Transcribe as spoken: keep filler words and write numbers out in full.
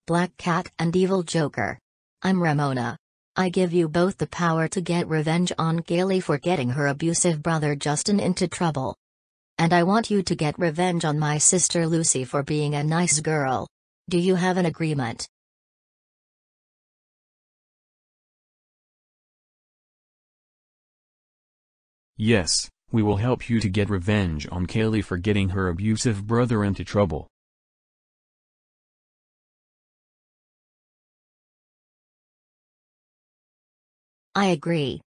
Black Cat and Evil Joker. I'm Ramona. I give you both the power to get revenge on Kaylee for getting her abusive brother Justin into trouble. And I want you to get revenge on my sister Lucy for being a nice girl. Do you have an agreement? Yes, we will help you to get revenge on Kaylee for getting her abusive brother into trouble. I agree.